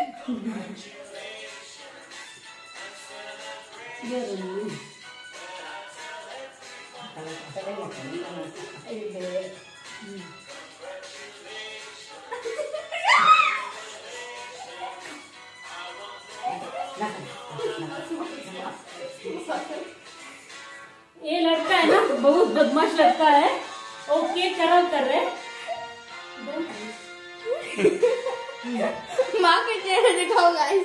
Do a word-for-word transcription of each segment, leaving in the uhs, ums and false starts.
ये लड़का है ना बहुत बदमाश लड़का है, वो केक खराब कर रहे। माँ के चेहरे दिखाओ गाइस।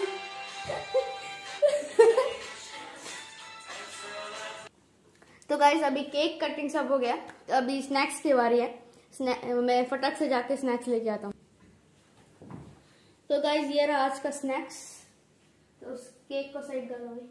तो गाइस अभी केक कटिंग सब हो गया, तो अभी स्नैक्स की बारी है। मैं फटाक से जाके स्नैक्स लेके आता हूँ। तो गाइस ये रहा आज का स्नैक्स। तो उस केक को साइड कर लो।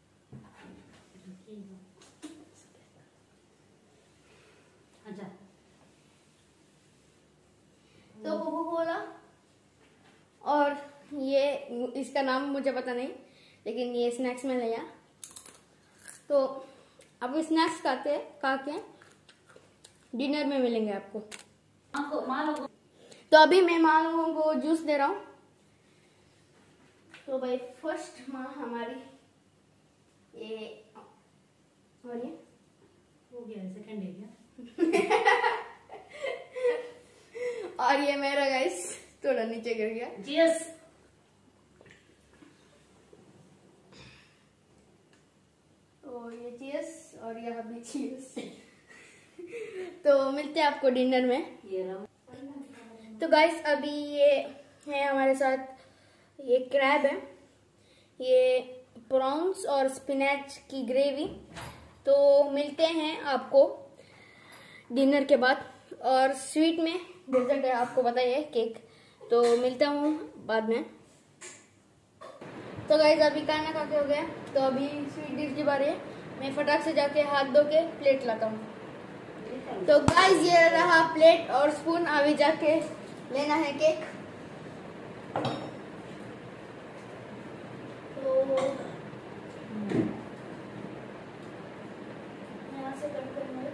तो कोको कोला, और ये इसका नाम मुझे पता नहीं, लेकिन ये स्नैक्स में लिया। तो अब स्नैक्स खाते खा के डिनर में मिलेंगे आपको। माँ लोगों तो अभी मैं माँ लोगों को जूस दे रहा हूँ। तो भाई फर्स्ट माँ हमारी ये, और ये हो गया सेकंड है क्या? और ये मेरा गाइस थोड़ा नीचे गिर गया। चीयर्स। तो ये चीयर्स और यह भी चीयर्स। तो मिलते हैं आपको डिनर में। ये रहा। तो गाइस अभी ये है हमारे साथ, ये क्रैब है, ये प्रॉन्स और स्पिनच की ग्रेवी। तो मिलते हैं आपको डिनर के बाद। और स्वीट में डेजर्ट है, आपको पता ही है, केक। तो मिलता हूँ बाद में। तो गाइस अभी खाना खा के हो गया, तो अभी स्वीट डिश की बारी है। मैं फटाक से जाके हाथ धो के प्लेट लाता हूँ। तो गाइस ये रहा प्लेट और स्पून, अभी जाके लेना है केक। तो यहाँ से कट करूँगा।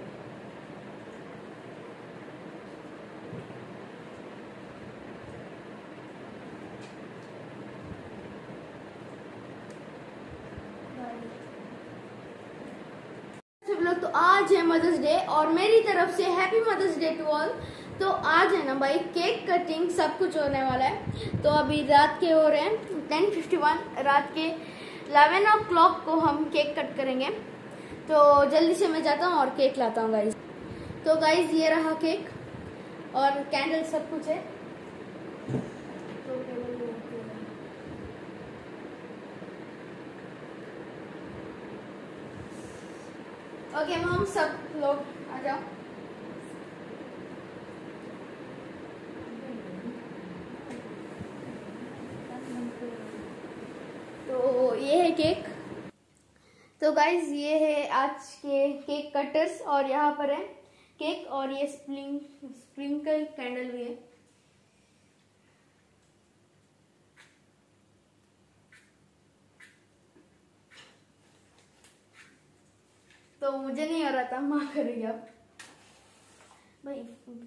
सब लोग, तो आज है मदर्स डे और मेरी तरफ से happy mother's day to all. तो आज है ना भाई केक कटिंग सब कुछ होने वाला है। तो अभी रात के हो रहे हैं टेन फिफ्टी वन, रात के इलेवन ओ क्लॉक को हम केक कट करेंगे। तो जल्दी से मैं जाता हूँ और केक लाता हूँ गाइज। तो गाइज ये रहा केक और कैंडल सब कुछ है। ओके मॉम, सब लोग आ जाओ। तो ये है केक। तो गाइज ये है आज के केक कटर्स, और यहाँ पर है केक, और ये स्प्रिंग स्प्रिंकल कैंडल भी है। तो मुझे नहीं आ रहा था, माँ करेगी अब भाई।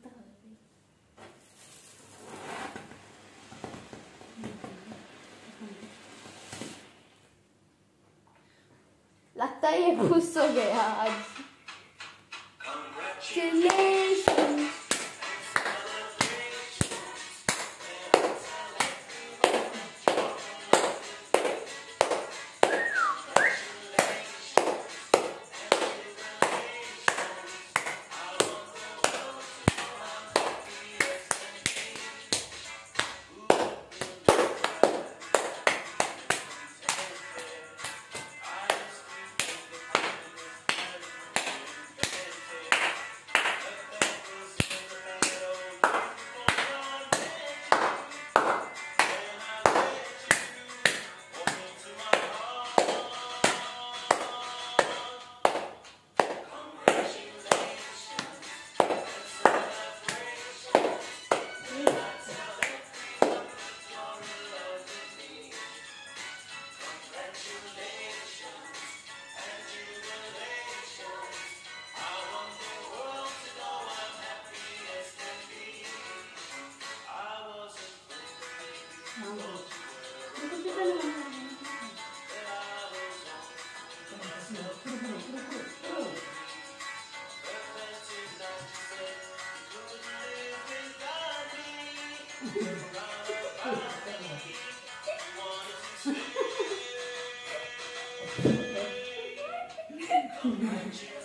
लगता है ये खुश हो गया आज। Oh,